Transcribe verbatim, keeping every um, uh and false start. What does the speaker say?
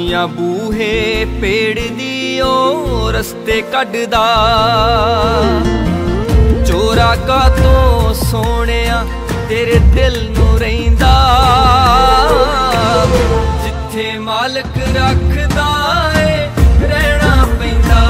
दुनिया बूहे पेड़ दी ओ रस्ते कड्डदा चोरा का तो सोनिया तेरे दिल नू रहिंदा जिथे मालिक रखदा है रहना पैंदा।